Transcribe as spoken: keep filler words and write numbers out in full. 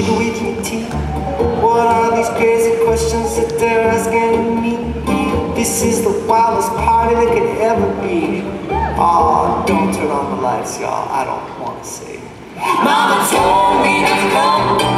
sugar with your tea? What are these crazy questions that they're asking me? This is the wildest party that could ever be. Oh, don't turn on the lights, y'all. I don't want to see. Mama told me not to come.